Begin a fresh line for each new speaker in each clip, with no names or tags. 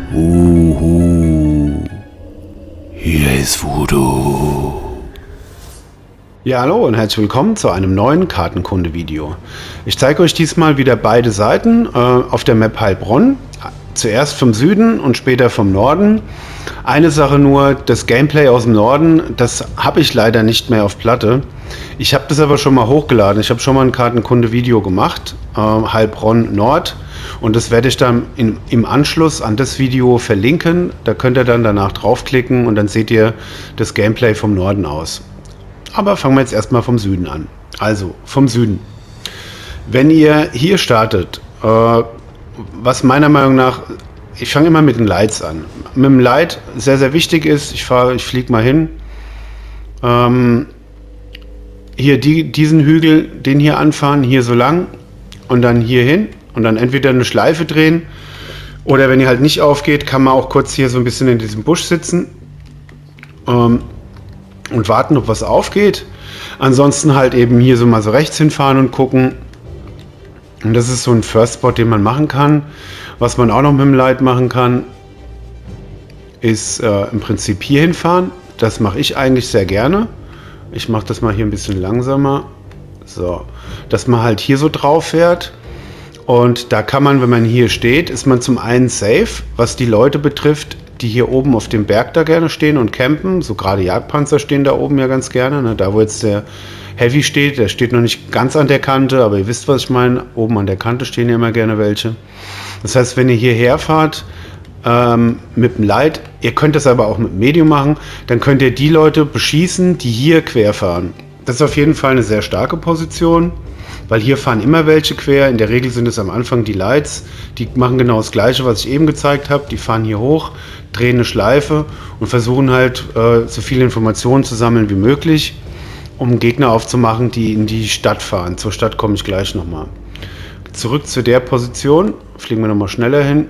Hier ist Voodoo.
Ja, hallo und herzlich willkommen zu einem neuen Kartenkunde-Video. Ich zeige euch diesmal wieder beide Seiten auf der Map Heilbronn. Zuerst vom Süden und später vom Norden. Eine Sache nur, das Gameplay aus dem Norden, das habe ich leider nicht mehr auf Platte. Ich habe das aber schon mal hochgeladen. Ich habe schon mal ein Kartenkunde-Video gemacht, Heilbronn Nord. Und das werde ich dann im Anschluss an das Video verlinken. Da könnt ihr dann danach draufklicken und dann seht ihr das Gameplay vom Norden aus. Aber fangen wir jetzt erstmal vom Süden an. Also vom Süden. Wenn ihr hier startet, was meiner Meinung nach, ich fange immer mit den Lights an. Mit dem Light sehr, sehr wichtig ist, ich fliege mal hin. Hier diesen Hügel, den hier anfahren, hier so lang und dann hier hin und dann entweder eine Schleife drehen oder wenn ihr halt nicht aufgeht, kann man auch kurz hier so ein bisschen in diesem Busch sitzen und warten, ob was aufgeht. Ansonsten halt eben hier so mal so rechts hinfahren und gucken. Und das ist so ein First Spot, den man machen kann. Was man auch noch mit dem Light machen kann, ist im Prinzip hier hinfahren. Das mache ich eigentlich sehr gerne. Ich mache das mal hier ein bisschen langsamer. So, dass man halt hier so drauf fährt. Und da kann man, wenn man hier steht, ist man zum einen safe, was die Leute betrifft, die hier oben auf dem Berg da gerne stehen und campen. So gerade Jagdpanzer stehen da oben ja ganz gerne. Ne? Da wo jetzt der Heavy steht, der steht noch nicht ganz an der Kante, aber ihr wisst, was ich meine. Oben an der Kante stehen ja immer gerne welche. Das heißt, wenn ihr hierher fahrt mit dem Light, ihr könnt das aber auch mit Medium machen, dann könnt ihr die Leute beschießen, die hier quer fahren. Das ist auf jeden Fall eine sehr starke Position. Weil hier fahren immer welche quer. In der Regel sind es am Anfang die Lights. Die machen genau das Gleiche, was ich eben gezeigt habe. Die fahren hier hoch, drehen eine Schleife und versuchen halt so viele Informationen zu sammeln wie möglich, um Gegner aufzumachen, die in die Stadt fahren. Zur Stadt komme ich gleich nochmal. Zurück zu der Position. Fliegen wir nochmal schneller hin.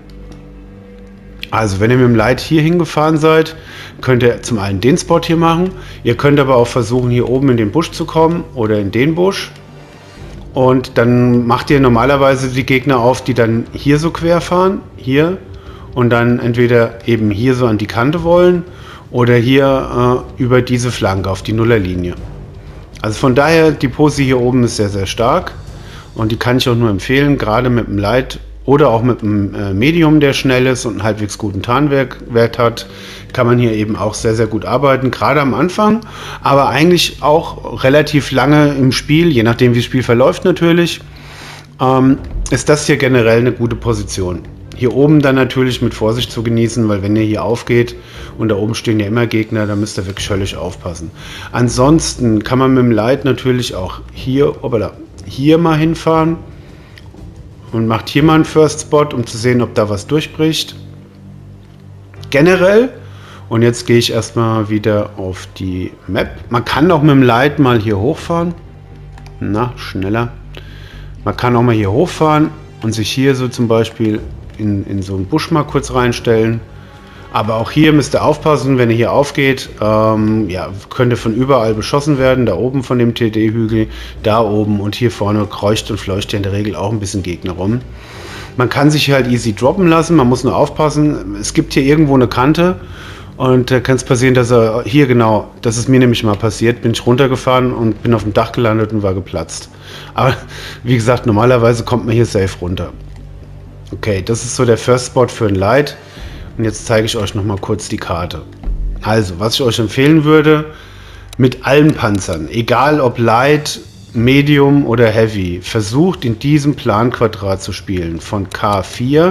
Also wenn ihr mit dem Light hier hingefahren seid, könnt ihr zum einen den Spot hier machen. Ihr könnt aber auch versuchen, hier oben in den Busch zu kommen oder in den Busch. Und dann macht ihr normalerweise die Gegner auf, die dann hier so quer fahren, hier, und dann entweder eben hier so an die Kante wollen oder hier über diese Flanke auf die Nullerlinie. Also von daher, die Pose hier oben ist sehr, sehr stark und die kann ich auch nur empfehlen, gerade mit dem Light oder auch mit dem Medium, der schnell ist und einen halbwegs guten Tarnwert hat, kann man hier eben auch sehr, sehr gut arbeiten, gerade am Anfang, aber eigentlich auch relativ lange im Spiel, je nachdem wie das Spiel verläuft natürlich, ist das hier generell eine gute Position. Hier oben dann natürlich mit Vorsicht zu genießen, weil wenn ihr hier aufgeht und da oben stehen ja immer Gegner, dann müsst ihr wirklich höllisch aufpassen. Ansonsten kann man mit dem Light natürlich auch hier mal hinfahren und macht hier mal einen First Spot, um zu sehen, ob da was durchbricht. Generell, und jetzt gehe ich erstmal wieder auf die Map. Man kann auch mit dem Light mal hier hochfahren. Na, schneller. Man kann auch mal hier hochfahren und sich hier so zum Beispiel in so einen Busch mal kurz reinstellen. Aber auch hier müsst ihr aufpassen, wenn ihr hier aufgeht, ja, könnt ihr von überall beschossen werden. Da oben von dem TD-Hügel, da oben und hier vorne kreucht und fleucht ja in der Regel auch ein bisschen Gegner rum. Man kann sich halt easy droppen lassen, man muss nur aufpassen. Es gibt hier irgendwo eine Kante und da kann es passieren, dass er hier genau, das ist mir nämlich mal passiert, bin ich runtergefahren und bin auf dem Dach gelandet und war geplatzt. Aber wie gesagt, normalerweise kommt man hier safe runter. Okay, das ist so der First Spot für ein Light. Und jetzt zeige ich euch noch mal kurz die Karte. Also, was ich euch empfehlen würde, mit allen Panzern, egal ob Light, Medium oder Heavy, versucht in diesem Planquadrat zu spielen. Von K4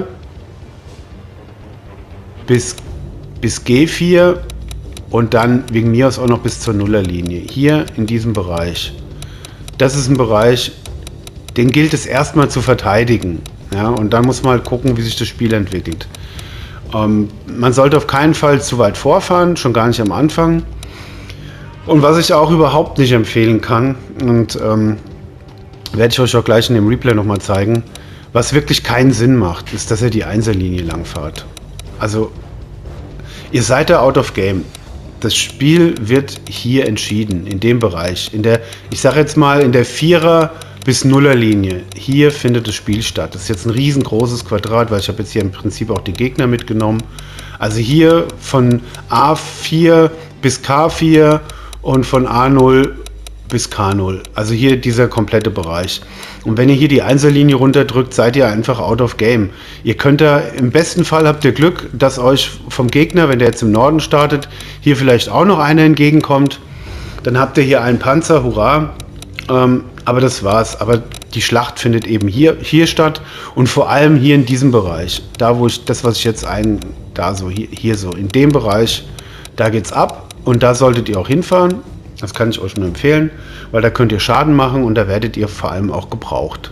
bis G4 und dann wegen mir aus auch noch bis zur Nullerlinie. Hier in diesem Bereich. Das ist ein Bereich, den gilt es erstmal zu verteidigen. Ja, und dann muss man halt gucken, wie sich das Spiel entwickelt. Man sollte auf keinen Fall zu weit vorfahren, schon gar nicht am Anfang. Und was ich auch überhaupt nicht empfehlen kann, und werde ich euch auch gleich in dem Replay nochmal zeigen, was wirklich keinen Sinn macht, ist, dass ihr die Einserlinie lang fahrt. Also, ihr seid da out of game. Das Spiel wird hier entschieden, in dem Bereich. Ich sage jetzt mal, in der 4er bis Nullerlinie. Hier findet das Spiel statt. Das ist jetzt ein riesengroßes Quadrat, weil ich habe jetzt hier im Prinzip auch die Gegner mitgenommen. Also hier von A4 bis K4 und von A0 bis K0. Also hier dieser komplette Bereich. Und wenn ihr hier die Einserlinie runterdrückt, seid ihr einfach out of game. Ihr könnt da, im besten Fall habt ihr Glück, dass euch vom Gegner, wenn der jetzt im Norden startet, hier vielleicht auch noch einer entgegenkommt. Dann habt ihr hier einen Panzer, hurra. Aber das war's. Aber die Schlacht findet eben hier statt und vor allem hier in diesem Bereich. Da wo ich, das was ich jetzt hier so, in dem Bereich, da geht's ab und da solltet ihr auch hinfahren. Das kann ich euch nur empfehlen, weil da könnt ihr Schaden machen und da werdet ihr vor allem auch gebraucht.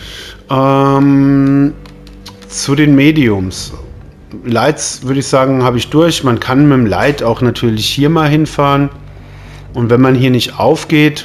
Zu den Mediums. Lights würde ich sagen, habe ich durch. Man kann mit dem Light auch natürlich hier mal hinfahren. Und wenn man hier nicht aufgeht,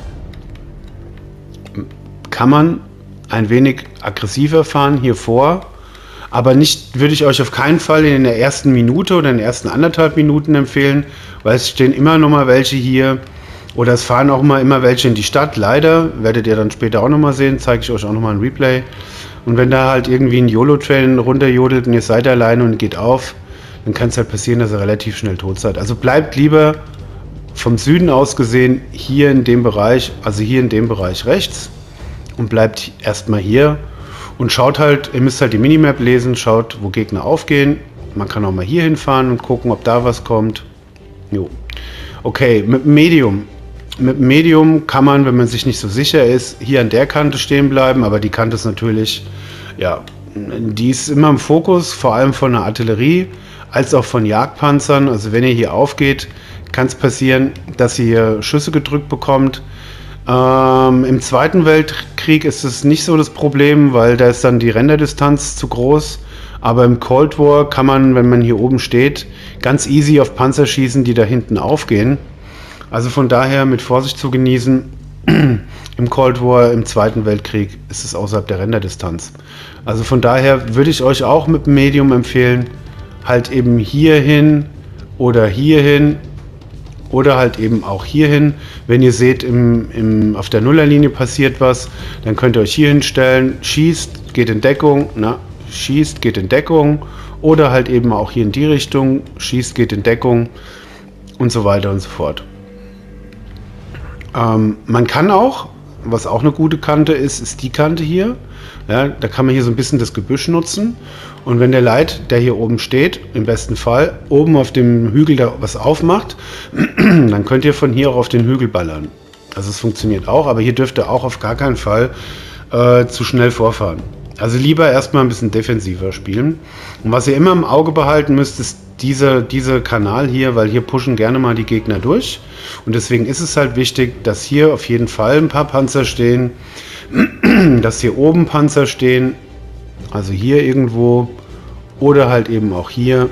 kann man ein wenig aggressiver fahren hier vor. Aber nicht, würde ich euch auf keinen Fall in der ersten Minute oder in den ersten 1,5 Minuten empfehlen, weil es stehen immer noch mal welche hier oder es fahren auch mal immer welche in die Stadt. Leider, werdet ihr dann später auch noch mal sehen, zeige ich euch auch noch mal ein Replay. Und wenn da halt irgendwie ein YOLO-Train runterjodelt und ihr seid alleine und geht auf, dann kann es halt passieren, dass ihr relativ schnell tot seid. Also bleibt lieber vom Süden aus gesehen hier in dem Bereich, also hier in dem Bereich rechts und bleibt erstmal hier. Und schaut halt, ihr müsst halt die Minimap lesen, schaut, wo Gegner aufgehen. Man kann auch mal hier hinfahren und gucken, ob da was kommt. Jo. Okay, mit Medium. Mit Medium kann man, wenn man sich nicht so sicher ist, hier an der Kante stehen bleiben. Aber die Kante ist natürlich, ja, die ist immer im Fokus, vor allem von der Artillerie, als auch von Jagdpanzern. Also wenn ihr hier aufgeht, kann es passieren, dass ihr hier Schüsse gedrückt bekommt. Im Zweiten Weltkrieg ist es nicht so das Problem, weil da ist dann die Renderdistanz zu groß. Aber im Cold War kann man, wenn man hier oben steht, ganz easy auf Panzer schießen, die da hinten aufgehen. Also von daher mit Vorsicht zu genießen. Im Cold War, im Zweiten Weltkrieg ist es außerhalb der Renderdistanz. Also von daher würde ich euch auch mit dem Medium empfehlen, halt eben hierhin oder hierhin. Oder halt eben auch hierhin. Wenn ihr seht, auf der Nullerlinie passiert was, dann könnt ihr euch hier hinstellen, schießt, geht in Deckung, schießt, geht in Deckung. Oder halt eben auch hier in die Richtung, schießt, geht in Deckung und so weiter und so fort. Man kann auch, was auch eine gute Kante ist, ist die Kante hier. Ja, da kann man hier so ein bisschen das Gebüsch nutzen. Und wenn der Light, der hier oben steht, im besten Fall, oben auf dem Hügel da was aufmacht, dann könnt ihr von hier auch auf den Hügel ballern. Also es funktioniert auch, aber hier dürft ihr auch auf gar keinen Fall zu schnell vorfahren. Also lieber erstmal ein bisschen defensiver spielen. Und was ihr immer im Auge behalten müsst, ist dieser Kanal hier, weil hier pushen gerne mal die Gegner durch. Und deswegen ist es halt wichtig, dass hier auf jeden Fall ein paar Panzer stehen, dass hier oben Panzer stehen, also hier irgendwo oder halt eben auch hier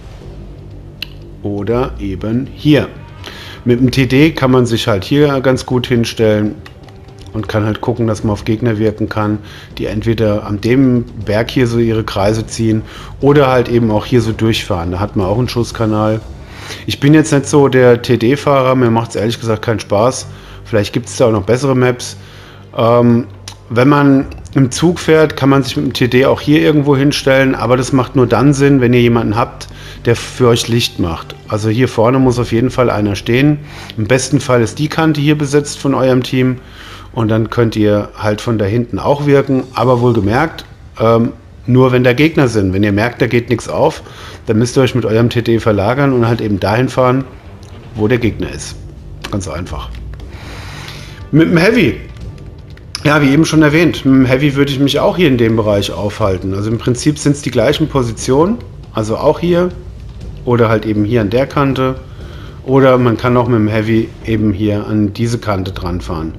oder eben hier. Mit dem TD kann man sich halt hier ganz gut hinstellen und kann halt gucken, dass man auf Gegner wirken kann, die entweder an dem Berg hier so ihre Kreise ziehen oder halt eben auch hier so durchfahren. Da hat man auch einen Schusskanal. Ich bin jetzt nicht so der TD-Fahrer, mir macht es ehrlich gesagt keinen Spaß. Vielleicht gibt es da auch noch bessere Maps. Wenn man im Zug fährt, kann man sich mit dem TD auch hier irgendwo hinstellen, aber das macht nur dann Sinn, wenn ihr jemanden habt, der für euch Licht macht. Also hier vorne muss auf jeden Fall einer stehen. Im besten Fall ist die Kante hier besetzt von eurem Team und dann könnt ihr halt von da hinten auch wirken, aber wohlgemerkt, nur wenn da Gegner sind. Wenn ihr merkt, da geht nichts auf, dann müsst ihr euch mit eurem TD verlagern und halt eben dahin fahren, wo der Gegner ist. Ganz einfach. Mit dem Heavy. Ja, wie eben schon erwähnt, mit dem Heavy würde ich mich auch hier in dem Bereich aufhalten. Also im Prinzip sind es die gleichen Positionen, also auch hier oder halt eben hier an der Kante. Oder man kann auch mit dem Heavy eben hier an diese Kante dran fahren.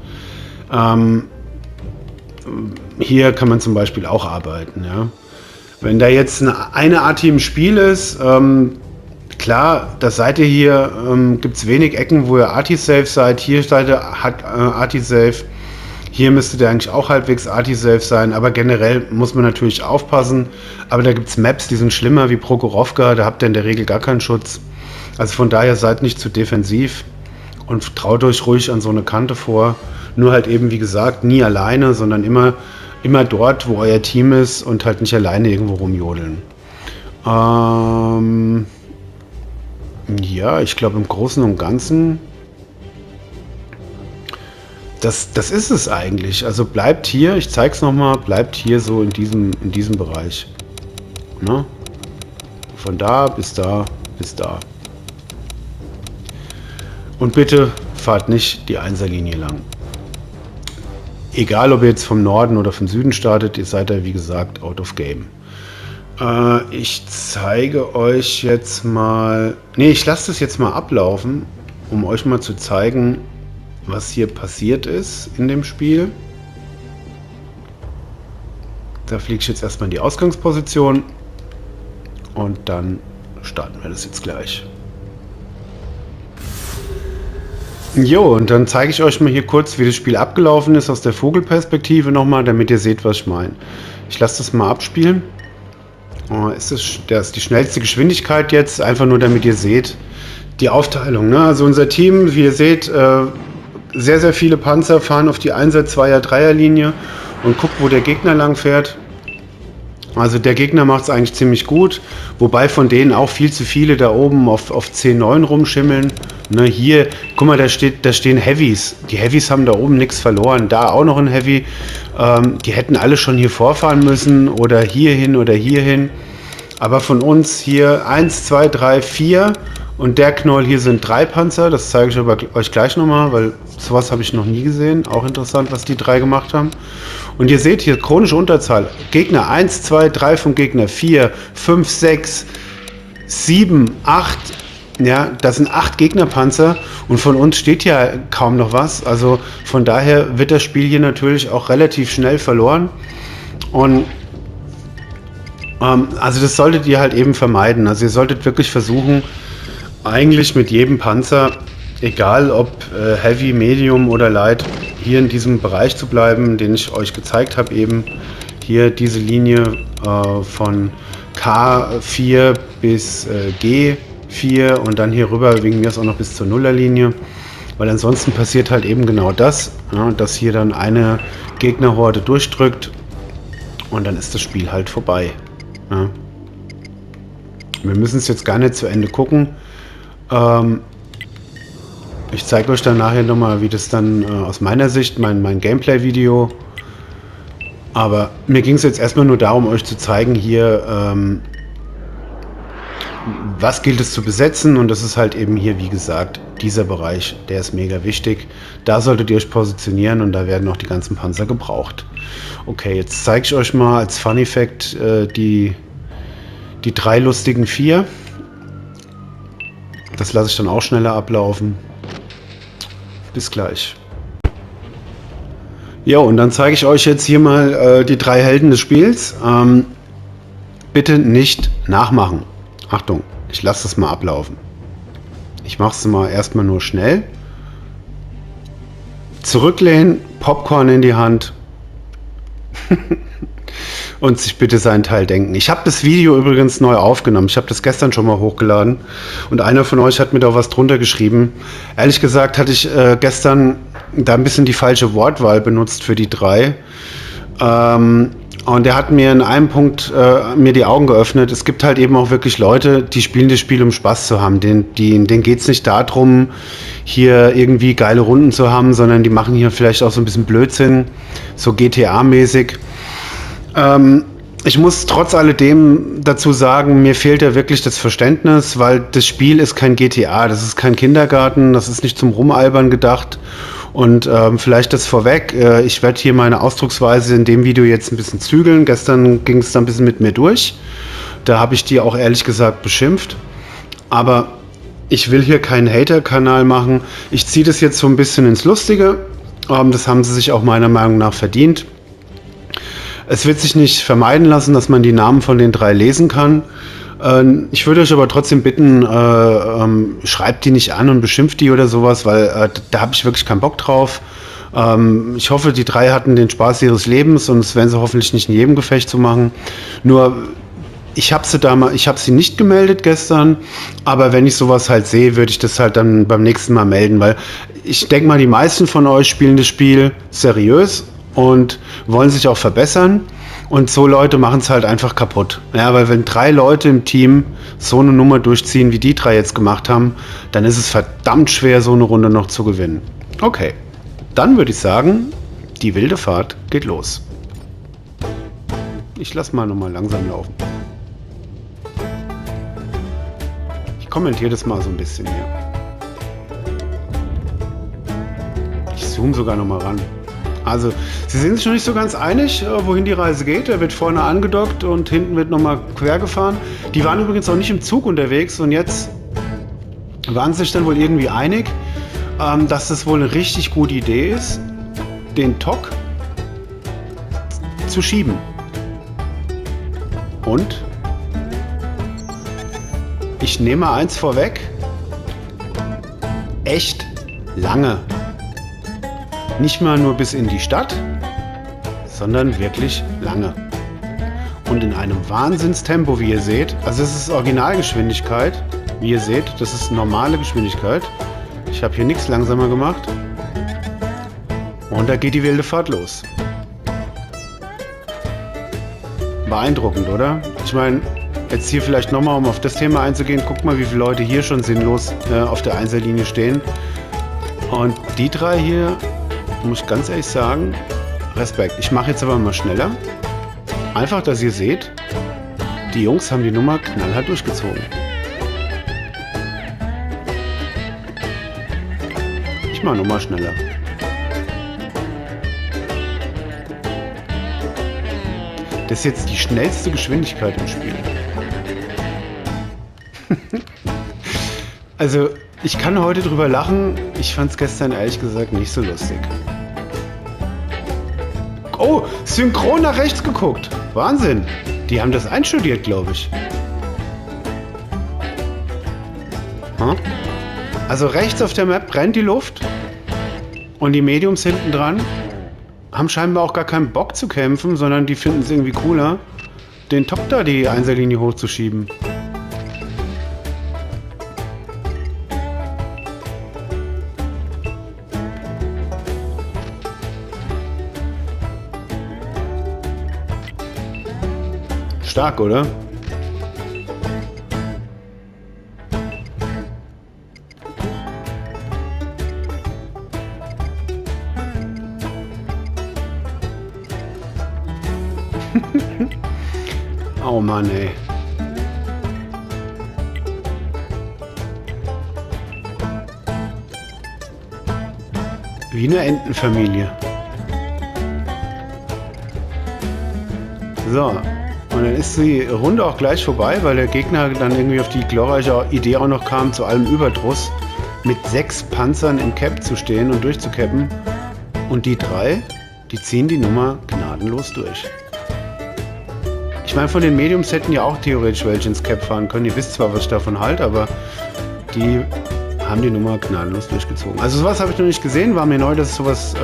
Hier kann man zum Beispiel auch arbeiten. Ja. Wenn da jetzt eine Arti im Spiel ist, klar, das seid ihr hier, gibt es wenig Ecken, wo ihr Arti-Safe seid. Hier seid ihr Arti-Safe. Hier müsstet ihr eigentlich auch halbwegs Arti-Safe sein, aber generell muss man natürlich aufpassen. Aber da gibt es Maps, die sind schlimmer wie Prokhorovka, da habt ihr in der Regel gar keinen Schutz. Also von daher seid nicht zu defensiv und traut euch ruhig an so eine Kante vor. Nur halt eben, wie gesagt, nie alleine, sondern immer dort, wo euer Team ist und halt nicht alleine irgendwo rumjodeln. Ja, ich glaube im Großen und Ganzen, das ist es eigentlich. Also bleibt hier, ich zeige es nochmal, bleibt hier so in diesem Bereich. Ne? Von da bis da bis da. Und bitte fahrt nicht die Einserlinie lang. Egal, ob ihr jetzt vom Norden oder vom Süden startet, ihr seid ja wie gesagt out of game. Ich zeige euch jetzt mal... Ne, ich lasse das jetzt mal ablaufen, um euch mal zu zeigen, was hier passiert ist in dem Spiel. Da fliege ich jetzt erstmal in die Ausgangsposition und dann starten wir das jetzt gleich. Jo, und dann zeige ich euch mal hier kurz, wie das Spiel abgelaufen ist aus der Vogelperspektive nochmal, damit ihr seht, was ich meine. Ich lasse das mal abspielen. Das ist die schnellste Geschwindigkeit jetzt, einfach nur damit ihr seht die Aufteilung. Ne? Also unser Team, wie ihr seht, sehr, sehr viele Panzer fahren auf die 1er, 2er, 3er Linie und guckt, wo der Gegner lang fährt. Also der Gegner macht es eigentlich ziemlich gut, wobei von denen auch viel zu viele da oben auf 10-9 rumschimmeln. Ne, hier, guck mal, da stehen Heavys. Die Heavys haben da oben nichts verloren. Da auch noch ein Heavy. Die hätten alle schon hier vorfahren müssen oder hierhin oder hierhin. Aber von uns hier 1, 2, 3, 4 und der Knoll hier sind 3 Panzer. Das zeige ich aber euch gleich nochmal, weil sowas habe ich noch nie gesehen. Auch interessant, was die 3 gemacht haben. Und ihr seht hier chronische Unterzahl. Gegner 1, 2, 3 vom Gegner 4, 5, 6, 7, 8. Ja, das sind 8 Gegnerpanzer und von uns steht ja kaum noch was. Also von daher wird das Spiel hier natürlich auch relativ schnell verloren. Und also das solltet ihr halt eben vermeiden. Also ihr solltet wirklich versuchen, eigentlich mit jedem Panzer, egal ob Heavy, Medium oder Light, hier in diesem Bereich zu bleiben, den ich euch gezeigt habe eben. Hier diese Linie von K4 bis G4 und dann hier rüber wegen mir ist auch noch bis zur Nullerlinie. Weil ansonsten passiert halt eben genau das, ja, dass hier dann eine Gegnerhorde durchdrückt und dann ist das Spiel halt vorbei. Ja. Wir müssen es jetzt gar nicht zu Ende gucken. Ich zeige euch dann nachher nochmal, wie das dann aus meiner Sicht, mein Gameplay-Video. Aber mir ging es jetzt erstmal nur darum, euch zu zeigen hier, was gilt es zu besetzen. Und das ist halt eben hier, wie gesagt, dieser Bereich, der ist mega wichtig. Da solltet ihr euch positionieren und da werden auch die ganzen Panzer gebraucht. Okay, jetzt zeige ich euch mal als Fun Fact die 3 lustigen 4. Das lasse ich dann auch schneller ablaufen. Bis gleich. Ja, und dann zeige ich euch jetzt hier mal die 3 Helden des Spiels. Bitte nicht nachmachen. Achtung, ich lasse das mal ablaufen. Ich mache es mal erstmal nur schnell. Zurücklehnen, Popcorn in die Hand. Und sich bitte seinen Teil denken. Ich habe das Video übrigens neu aufgenommen. Ich habe das gestern schon mal hochgeladen. Und einer von euch hat mir da was drunter geschrieben. Ehrlich gesagt hatte ich gestern da ein bisschen die falsche Wortwahl benutzt für die 3. Und er hat mir in einem Punkt mir die Augen geöffnet. Es gibt halt eben auch wirklich Leute, die spielen das Spiel, um Spaß zu haben. Denen geht es nicht darum, hier irgendwie geile Runden zu haben, sondern die machen hier vielleicht auch so ein bisschen Blödsinn, so GTA-mäßig. Ich muss trotz alledem dazu sagen, mir fehlt ja wirklich das Verständnis, weil das Spiel ist kein GTA, das ist kein Kindergarten, das ist nicht zum Rumalbern gedacht. Und vielleicht das vorweg, ich werde hier meine Ausdrucksweise in dem Video jetzt ein bisschen zügeln. Gestern ging es da ein bisschen mit mir durch. Da habe ich die auch ehrlich gesagt beschimpft. Aber ich will hier keinen Hater-Kanal machen. Ich ziehe das jetzt so ein bisschen ins Lustige. Das haben sie sich auch meiner Meinung nach verdient. Es wird sich nicht vermeiden lassen, dass man die Namen von den 3 lesen kann. Ich würde euch aber trotzdem bitten, schreibt die nicht an und beschimpft die oder sowas, weil da habe ich wirklich keinen Bock drauf. Ich hoffe, die 3 hatten den Spaß ihres Lebens und es werden sie hoffentlich nicht in jedem Gefecht zu machen. Nur Ich habe sie nicht gemeldet gestern, aber wenn ich sowas halt sehe, würde ich das halt dann beim nächsten Mal melden, weil ich denke mal, die meisten von euch spielen das Spiel seriös und wollen sich auch verbessern. Und so Leute machen es halt einfach kaputt. Ja, weil wenn 3 Leute im Team so eine Nummer durchziehen, wie die 3 jetzt gemacht haben, dann ist es verdammt schwer, so eine Runde noch zu gewinnen. Okay, dann würde ich sagen, die wilde Fahrt geht los. Ich lasse mal nochmal langsam laufen. Ich kommentiere das mal so ein bisschen hier. Ich zoome sogar nochmal ran. Also, sie sind sich noch nicht so ganz einig, wohin die Reise geht. Er wird vorne angedockt und hinten wird nochmal quer gefahren. Die waren übrigens auch nicht im Zug unterwegs und jetzt waren sie sich dann wohl irgendwie einig, dass das wohl eine richtig gute Idee ist, den Tok zu schieben. Und ich nehme mal eins vorweg, echt lange. Nicht mal nur bis in die Stadt, sondern wirklich lange. Und in einem Wahnsinnstempo, wie ihr seht. Also es ist Originalgeschwindigkeit, wie ihr seht. Das ist normale Geschwindigkeit. Ich habe hier nichts langsamer gemacht. Und da geht die wilde Fahrt los. Beeindruckend, oder? Ich meine, jetzt hier vielleicht nochmal, um auf das Thema einzugehen. Guckt mal, wie viele Leute hier schon sinnlos auf der Einzellinie stehen. Und die 3 hier, muss ich ganz ehrlich sagen, Respekt. Ich mache jetzt aber mal schneller. Einfach, dass ihr seht, die Jungs haben die Nummer knallhart durchgezogen. Ich mache nochmal schneller. Das ist jetzt die schnellste Geschwindigkeit im Spiel. Also, ich kann heute drüber lachen. Ich fand es gestern ehrlich gesagt nicht so lustig. Oh, synchron nach rechts geguckt. Wahnsinn. Die haben das einstudiert, glaube ich. Hm? Also rechts auf der Map brennt die Luft. Und die Mediums hinten dran haben scheinbar auch gar keinen Bock zu kämpfen, sondern die finden es irgendwie cooler, den Top da die Einserlinie hochzuschieben. Stark, oder? Oh Mann, ey. Wie eine Entenfamilie. So. Und dann ist die Runde auch gleich vorbei, weil der Gegner dann irgendwie auf die glorreiche Idee auch noch kam, zu allem Überdruss mit 6 Panzern im Cap zu stehen und durchzucappen. Und die 3, die ziehen die Nummer gnadenlos durch. Ich meine, von den Mediums hätten ja auch theoretisch welche ins Cap fahren können. Ihr wisst zwar, was ich davon halte, aber die haben die Nummer gnadenlos durchgezogen. Also sowas habe ich noch nicht gesehen. War mir neu, dass sowas,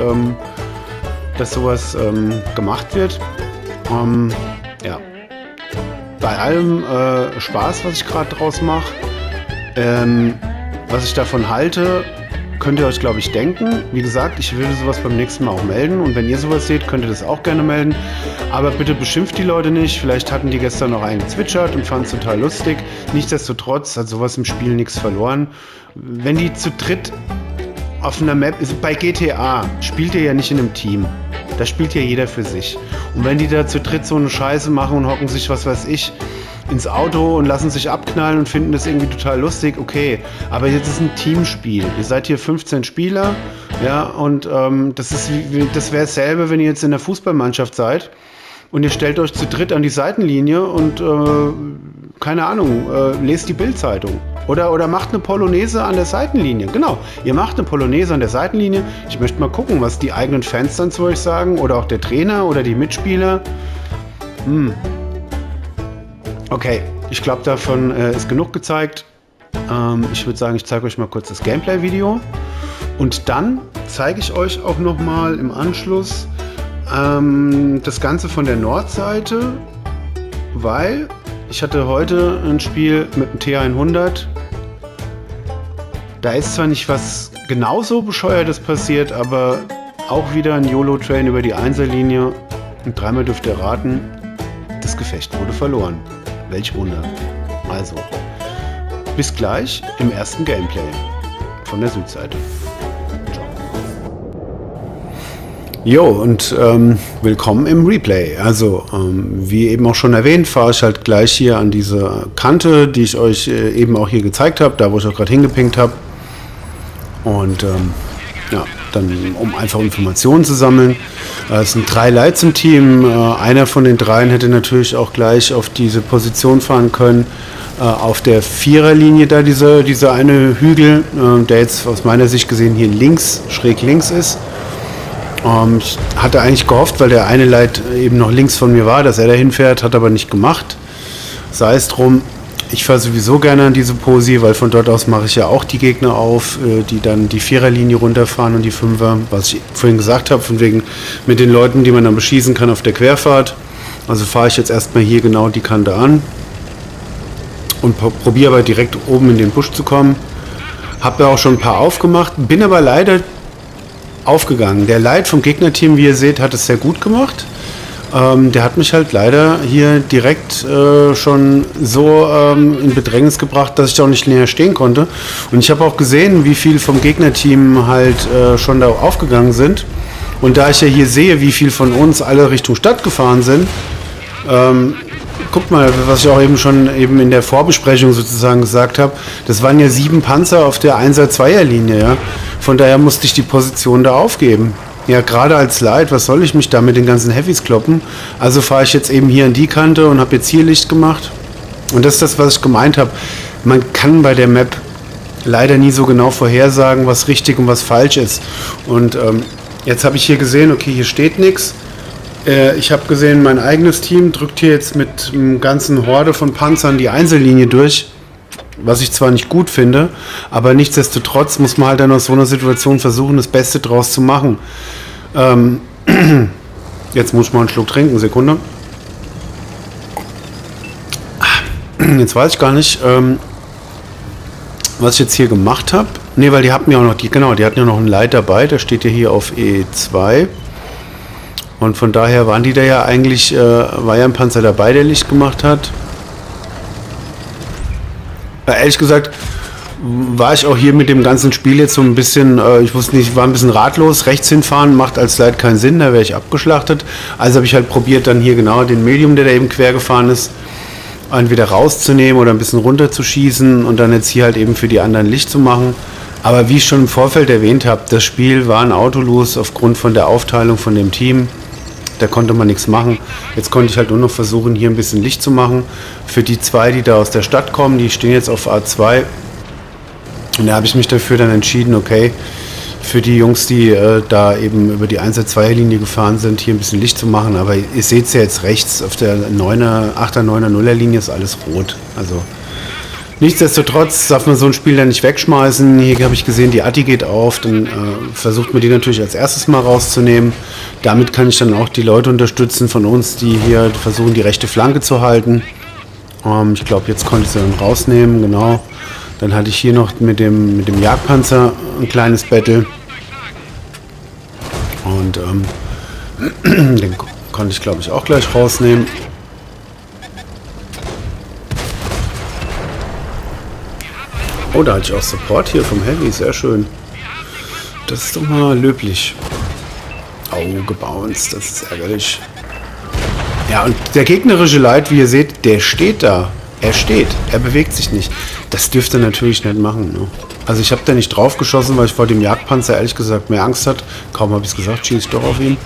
gemacht wird. Ja. Bei allem Spaß, was ich gerade draus mache, was ich davon halte, könnt ihr euch, glaube ich, denken. Wie gesagt, ich würde sowas beim nächsten Mal auch melden. Und wenn ihr sowas seht, könnt ihr das auch gerne melden. Aber bitte beschimpft die Leute nicht. Vielleicht hatten die gestern noch einen gezwitschert und fanden es total lustig. Nichtsdestotrotz hat sowas im Spiel nichts verloren. Wenn die zu dritt auf einer Map ist, bei GTA spielt ihr ja nicht in einem Team. Da spielt ja jeder für sich. Und wenn die da zu dritt so eine Scheiße machen und hocken sich, was weiß ich, ins Auto und lassen sich abknallen und finden das irgendwie total lustig, okay. Aber jetzt ist ein Teamspiel. Ihr seid hier 15 Spieler, ja, und das wäre dasselbe, wenn ihr jetzt in der Fußballmannschaft seid und ihr stellt euch zu dritt an die Seitenlinie und keine Ahnung, lest die Bild-Zeitung. Oder macht eine Polonaise an der Seitenlinie. Genau, ihr macht eine Polonaise an der Seitenlinie. Ich möchte mal gucken, was die eigenen Fans dann zu euch sagen oder auch der Trainer oder die Mitspieler. Okay, ich glaube, davon ist genug gezeigt. Ich würde sagen, ich zeige euch mal kurz das Gameplay-Video. Und dann zeige ich euch auch noch mal im Anschluss das Ganze von der Nordseite, weil Ich hatte heute ein Spiel mit dem T100. Da ist zwar nicht was genauso Bescheuertes passiert, aber auch wieder ein YOLO-Train über die Einserlinie. Und dreimal dürft ihr raten, das Gefecht wurde verloren. Welch Wunder. Also, bis gleich im ersten Gameplay von der Südseite. Jo, und willkommen im Replay. Also, wie eben auch schon erwähnt, fahre ich halt gleich hier an diese Kante, die ich euch eben auch hier gezeigt habe, da wo ich auch gerade hingepinkt habe. Und ja, dann um einfach Informationen zu sammeln. Es sind 3 Lights im Team. Einer von den 3 hätte natürlich auch gleich auf diese Position fahren können. Auf der Viererlinie da dieser eine Hügel, der jetzt aus meiner Sicht gesehen hier links, schräg links ist. Ich hatte eigentlich gehofft, weil der eine Light eben noch links von mir war, dass er da hinfährt, hat aber nicht gemacht. Sei es drum, ich fahre sowieso gerne an diese Posi, weil von dort aus mache ich ja auch die Gegner auf, die dann die Viererlinie runterfahren und die Fünfer, was ich vorhin gesagt habe, von wegen mit den Leuten, die man dann beschießen kann auf der Querfahrt. Also fahre ich jetzt erstmal hier genau die Kante an und probiere aber direkt oben in den Busch zu kommen. Habe ja auch schon ein paar aufgemacht, bin aber leider aufgegangen. Der Light vom Gegnerteam, wie ihr seht, hat es sehr gut gemacht. Der hat mich halt leider hier direkt schon so in Bedrängnis gebracht, dass ich da auch nicht näher stehen konnte. Und ich habe auch gesehen, wie viel vom Gegnerteam halt schon da aufgegangen sind. Und da ich ja hier sehe, wie viel von uns alle Richtung Stadt gefahren sind, guckt mal, was ich auch eben schon in der Vorbesprechung sozusagen gesagt habe, das waren ja 7 Panzer auf der 1er-2er-Linie, ja. Von daher musste ich die Position da aufgeben. Ja, gerade als Light, was soll ich mich da mit den ganzen Heavys kloppen? Also fahre ich jetzt eben hier an die Kante und habe jetzt hier Licht gemacht. Und das ist das, was ich gemeint habe. Man kann bei der Map leider nie so genau vorhersagen, was richtig und was falsch ist. Und jetzt habe ich hier gesehen, okay, hier steht nichts. Ich habe gesehen, mein eigenes Team drückt hier jetzt mit einem ganzen Horde von Panzern die Einzellinie durch. Was ich zwar nicht gut finde, aber nichtsdestotrotz muss man halt dann aus so einer Situation versuchen, das Beste draus zu machen. Jetzt muss ich mal einen Schluck trinken, Sekunde. Jetzt weiß ich gar nicht, was ich jetzt hier gemacht habe. Ne, weil die hatten ja auch noch, die hatten ja noch einen Light dabei, der steht ja hier auf E2. Und von daher waren die da ja eigentlich, war ja ein Panzer dabei, der Licht gemacht hat. Ehrlich gesagt war ich auch hier mit dem ganzen Spiel jetzt so ein bisschen, ich wusste nicht, war ein bisschen ratlos. Rechts hinfahren macht als Light keinen Sinn, da wäre ich abgeschlachtet. Also habe ich halt probiert, dann hier genau den Medium, der da eben quer gefahren ist, entweder rauszunehmen oder ein bisschen runterzuschießen und dann jetzt hier halt eben für die anderen Licht zu machen. Aber wie ich schon im Vorfeld erwähnt habe, das Spiel war ein Autolos aufgrund von der Aufteilung von dem Team. Da konnte man nichts machen. Jetzt konnte ich halt nur noch versuchen, hier ein bisschen Licht zu machen. Für die 2, die da aus der Stadt kommen, die stehen jetzt auf A2. Und da habe ich mich dafür dann entschieden, okay, für die Jungs, die da eben über die 1er-2er-Linie gefahren sind, hier ein bisschen Licht zu machen. Aber ihr seht es ja jetzt rechts, auf der 9er, 8er, 9er, 0er-Linie ist alles rot. Also nichtsdestotrotz darf man so ein Spiel dann nicht wegschmeißen. Hier habe ich gesehen, die Atti geht auf. Dann versucht man die natürlich als erstes mal rauszunehmen. Damit kann ich dann auch die Leute unterstützen von uns, die hier versuchen, die rechte Flanke zu halten. Ich glaube, jetzt konnte ich sie dann rausnehmen, genau. Dann hatte ich hier noch mit dem Jagdpanzer ein kleines Battle. Und den konnte ich, glaube ich, auch gleich rausnehmen. Oh, da hatte ich auch Support hier vom Heavy, sehr schön. Das ist doch mal löblich. Oh, gebounced, das ist ärgerlich. Ja, und der gegnerische Light, wie ihr seht, der steht da. Er steht, er bewegt sich nicht. Das dürfte er natürlich nicht machen. Ne? Also ich habe da nicht drauf geschossen, weil ich vor dem Jagdpanzer ehrlich gesagt mehr Angst hatte. Kaum habe ich es gesagt, schieße ich doch auf ihn.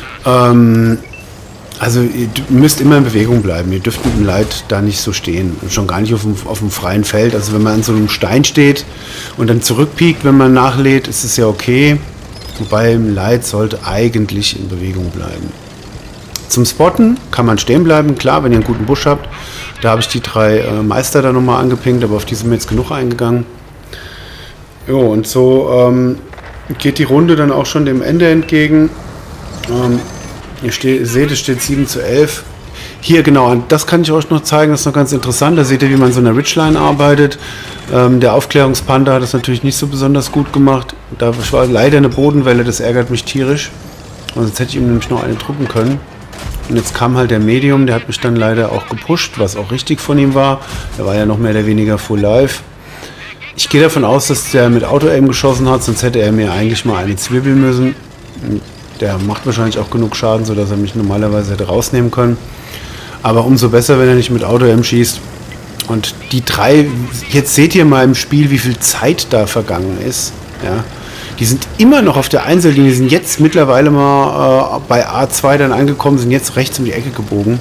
Also ihr müsst immer in Bewegung bleiben. Ihr dürft mit dem Light da nicht so stehen. Schon gar nicht auf dem freien Feld. Also wenn man an so einem Stein steht und dann zurückpiekt, wenn man nachlädt, ist es ja okay. Wobei im Light sollte eigentlich in Bewegung bleiben. Zum Spotten kann man stehen bleiben, klar, wenn ihr einen guten Busch habt. Da habe ich die 3 Meister da nochmal angepinkt, aber auf die sind wir jetzt genug eingegangen. Jo, und so geht die Runde dann auch schon dem Ende entgegen. Ihr seht, es steht 7:11. Hier, genau, das kann ich euch noch zeigen, das ist noch ganz interessant. Da seht ihr, wie man so eine Ridgeline arbeitet. Der Aufklärungspanda hat das natürlich nicht so besonders gut gemacht. Da war leider eine Bodenwelle, das ärgert mich tierisch. Sonst hätte ich ihm nämlich noch eine drucken können. Und jetzt kam halt der Medium, der hat mich dann leider auch gepusht, was auch richtig von ihm war. Der war ja noch mehr oder weniger full live. Ich gehe davon aus, dass der mit Auto-Aim geschossen hat, sonst hätte er mir eigentlich mal eine zwirbeln müssen. Der macht wahrscheinlich auch genug Schaden, sodass er mich normalerweise hätte rausnehmen können. Aber umso besser, wenn er nicht mit Auto-Aim schießt. Und die 3, jetzt seht ihr mal im Spiel, wie viel Zeit da vergangen ist. Ja. Die sind immer noch auf der Einzellinie, sind jetzt mittlerweile mal bei A2 dann angekommen, sind jetzt rechts um die Ecke gebogen.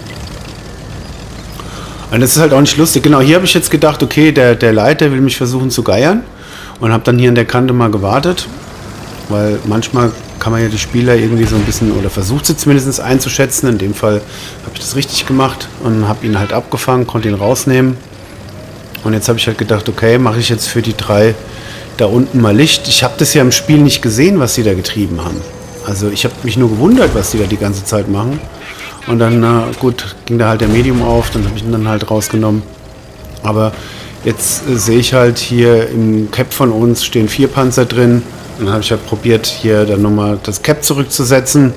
Und das ist halt auch nicht lustig. Genau, hier habe ich jetzt gedacht, okay, der Leiter will mich versuchen zu geiern. Und habe dann hier an der Kante mal gewartet. Weil manchmal kann man ja die Spieler irgendwie so ein bisschen, oder versucht sie zumindest einzuschätzen. In dem Fall habe ich das richtig gemacht und habe ihn halt abgefangen, konnte ihn rausnehmen. Und jetzt habe ich halt gedacht, okay, mache ich jetzt für die 3 da unten mal Licht. Ich habe das ja im Spiel nicht gesehen, was sie da getrieben haben. Also ich habe mich nur gewundert, was die da die ganze Zeit machen. Und dann, gut, ging da halt der Medium auf, dann habe ich ihn dann halt rausgenommen. Aber jetzt sehe ich halt hier im Cap von uns stehen 4 Panzer drin. Und dann habe ich halt probiert, hier dann nochmal das Cap zurückzusetzen.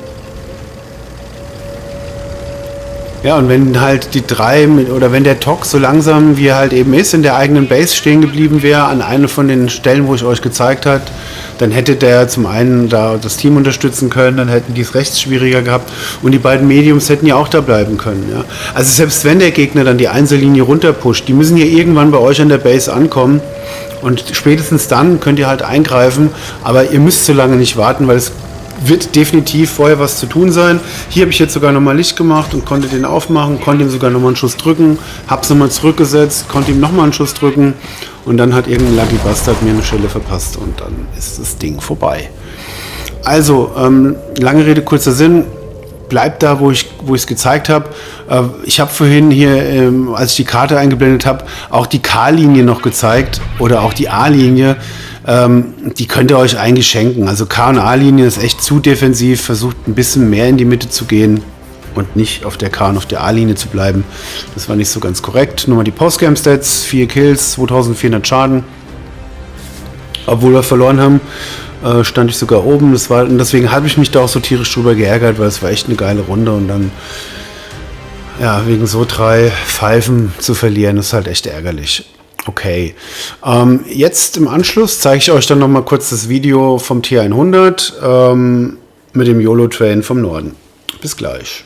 Ja, und wenn halt die 3 oder wenn der Tok so langsam wie er halt eben ist, in der eigenen Base stehen geblieben wäre, an einer von den Stellen, wo ich euch gezeigt habe, dann hätte der zum einen da das Team unterstützen können, dann hätten die es rechts schwieriger gehabt und die beiden Mediums hätten ja auch da bleiben können. Ja. Also selbst wenn der Gegner dann die Einzellinie runterpusht, die müssen ja irgendwann bei euch an der Base ankommen und spätestens dann könnt ihr halt eingreifen, aber ihr müsst so lange nicht warten, weil es wird definitiv vorher was zu tun sein. Hier habe ich jetzt sogar nochmal Licht gemacht und konnte den aufmachen, konnte ihm sogar nochmal einen Schuss drücken, habe es nochmal zurückgesetzt, konnte ihm nochmal einen Schuss drücken und dann hat irgendein Lucky Bastard mir eine Schelle verpasst und dann ist das Ding vorbei. Also, lange Rede, kurzer Sinn, bleibt da, wo ich es gezeigt habe. Ich habe vorhin hier, als ich die Karte eingeblendet habe, auch die K-Linie noch gezeigt oder auch die A-Linie. Die könnt ihr euch eigentlich schenken. Also K- und A-Linie ist echt zu defensiv, versucht ein bisschen mehr in die Mitte zu gehen und nicht auf der K- und auf der A-Linie zu bleiben. Das war nicht so ganz korrekt. Nur mal die Postgame-Stats, 4 Kills, 2400 Schaden. Obwohl wir verloren haben, stand ich sogar oben. Und deswegen habe ich mich da auch so tierisch drüber geärgert, weil es war echt eine geile Runde und dann ja, wegen so 3 Pfeifen zu verlieren, ist halt echt ärgerlich. Okay, jetzt im Anschluss zeige ich euch dann noch mal kurz das Video vom T100 mit dem YOLO-Train vom Norden. Bis gleich.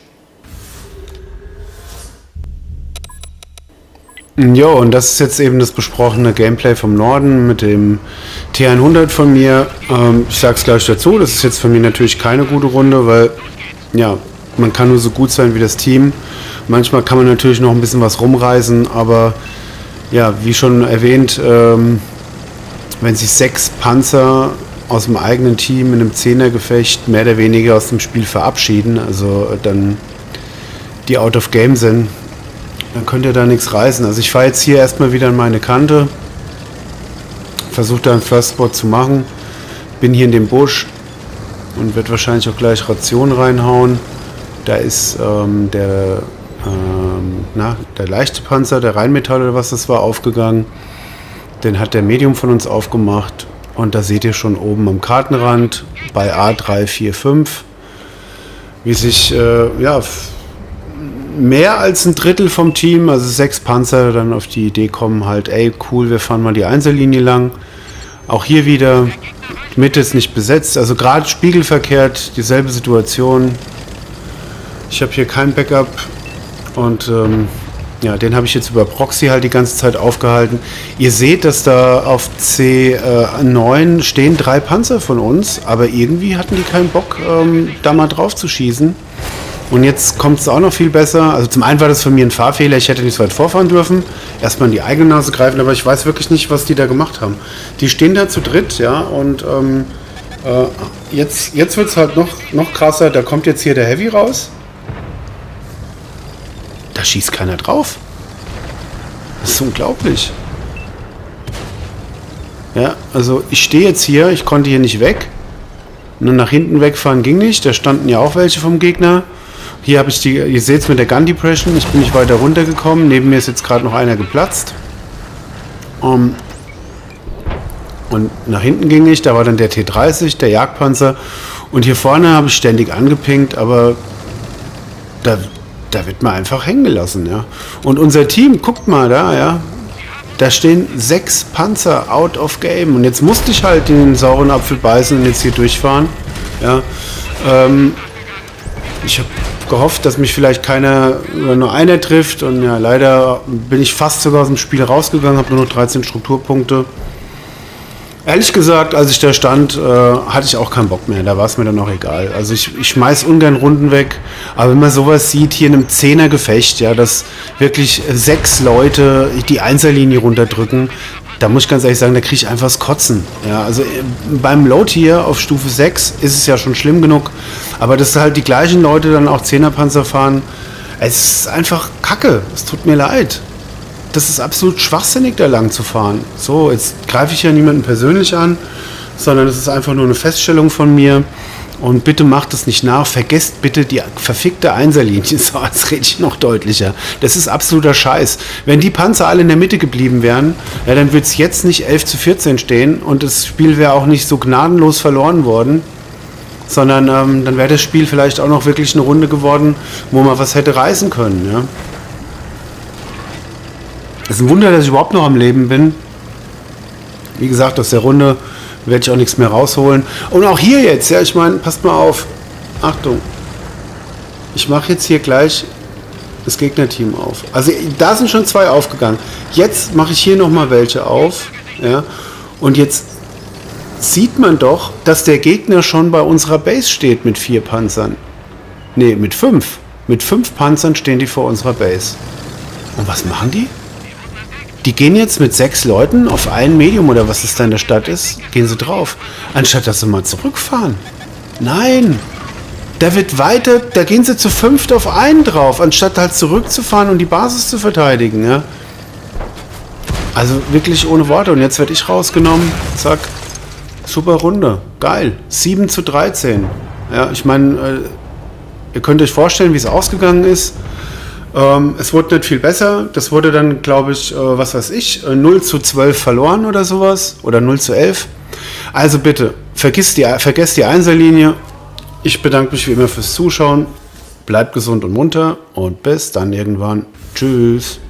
Jo, und das ist jetzt eben das besprochene Gameplay vom Norden mit dem T100 von mir. Ich sage es gleich dazu, das ist jetzt von mir natürlich keine gute Runde, weil ja, man kann nur so gut sein wie das Team. Manchmal kann man natürlich noch ein bisschen was rumreißen, aber ja, wie schon erwähnt, wenn sich 6 Panzer aus dem eigenen Team in einem 10er-Gefecht mehr oder weniger aus dem Spiel verabschieden, also dann die out of game sind, dann könnt ihr da nichts reißen. Also ich fahre jetzt hier erstmal wieder an meine Kante, versuche da einen First Spot zu machen, bin hier in dem Busch und werde wahrscheinlich auch gleich Ration reinhauen. Da ist der leichte Panzer, der Rheinmetall oder was das war, aufgegangen. Den hat der Medium von uns aufgemacht. Und da seht ihr schon oben am Kartenrand bei A345, wie sich ja, mehr als ein Drittel vom Team, also 6 Panzer, dann auf die Idee kommen halt, ey cool, wir fahren mal die Einzellinie lang. Auch hier wieder, Mitte ist nicht besetzt, also gerade spiegelverkehrt, dieselbe Situation. Ich habe hier kein Backup. Und ja, den habe ich jetzt über Proxy halt die ganze Zeit aufgehalten. Ihr seht, dass da auf C9 stehen 3 Panzer von uns, aber irgendwie hatten die keinen Bock, da mal drauf zu schießen. Und jetzt kommt es auch noch viel besser. Also zum einen war das von mir ein Fahrfehler, ich hätte nicht so weit vorfahren dürfen. Erstmal in die eigene Nase greifen, aber ich weiß wirklich nicht, was die da gemacht haben. Die stehen da zu dritt, ja, und jetzt wird es halt noch krasser. Da kommt jetzt hier der Heavy raus. Da schießt keiner drauf. Das ist unglaublich. Ja, also ich stehe jetzt hier, ich konnte hier nicht weg. Nur nach hinten wegfahren ging nicht. Da standen ja auch welche vom Gegner. Hier habe ich die, ihr seht es mit der Gun Depression, ich bin nicht weiter runtergekommen. Neben mir ist jetzt gerade noch einer geplatzt. Und nach hinten ging ich, da war dann der T-30, der Jagdpanzer. Und hier vorne habe ich ständig angepinkt, aber da wird man einfach hängen gelassen, ja. Und unser Team, guckt mal da, ja. Da stehen 6 Panzer out of game. Und jetzt musste ich halt den sauren Apfel beißen und jetzt hier durchfahren. Ja. Ich habe gehofft, dass mich vielleicht keiner oder nur einer trifft. Und ja, leider bin ich fast sogar aus dem Spiel rausgegangen, habe nur noch 13 Strukturpunkte. Ehrlich gesagt, als ich da stand, hatte ich auch keinen Bock mehr. Da war es mir dann auch egal. Also ich schmeiß ungern Runden weg. Aber wenn man sowas sieht, hier in einem 10er-Gefecht, ja, dass wirklich 6 Leute die Einserlinie runterdrücken, da muss ich ganz ehrlich sagen, da kriege ich einfach das Kotzen. Ja, also beim Load hier auf Stufe 6 ist es ja schon schlimm genug. Aber dass halt die gleichen Leute dann auch 10er-Panzer fahren, es ist einfach Kacke. Es tut mir leid. Das ist absolut schwachsinnig, da lang zu fahren. So, jetzt greife ich ja niemanden persönlich an, sondern es ist einfach nur eine Feststellung von mir. Und bitte macht es nicht nach. Vergesst bitte die verfickte Einserlinie. So, jetzt rede ich noch deutlicher. Das ist absoluter Scheiß. Wenn die Panzer alle in der Mitte geblieben wären, ja, dann würde es jetzt nicht 11:14 stehen und das Spiel wäre auch nicht so gnadenlos verloren worden, sondern dann wäre das Spiel vielleicht auch noch wirklich eine Runde geworden, wo man was hätte reißen können. Ja. Es ist ein Wunder, dass ich überhaupt noch am Leben bin. Wie gesagt, aus der Runde werde ich auch nichts mehr rausholen. Und auch hier jetzt, ja, ich meine, passt mal auf. Achtung. Ich mache jetzt hier gleich das Gegnerteam auf. Also da sind schon 2 aufgegangen. Jetzt mache ich hier nochmal welche auf. Ja. Und jetzt sieht man doch, dass der Gegner schon bei unserer Base steht mit 4 Panzern. Ne, mit 5. Mit 5 Panzern stehen die vor unserer Base. Und was machen die? Die gehen jetzt mit 6 Leuten auf ein Medium oder was es da in der Stadt ist, gehen sie drauf. Anstatt dass sie mal zurückfahren. Nein! Da wird weiter, da gehen sie zu 5 auf einen drauf, anstatt halt zurückzufahren und die Basis zu verteidigen. Ja? Also wirklich ohne Worte. Und jetzt werde ich rausgenommen. Zack. Super Runde. Geil. 7:13. Ja, ich meine, ihr könnt euch vorstellen, wie es ausgegangen ist. Es wurde nicht viel besser. Das wurde dann, glaube ich, was weiß ich, 0:12 verloren oder sowas. Oder 0:11. Also bitte, vergesst die Einserlinie. Ich bedanke mich wie immer fürs Zuschauen. Bleibt gesund und munter und bis dann irgendwann. Tschüss.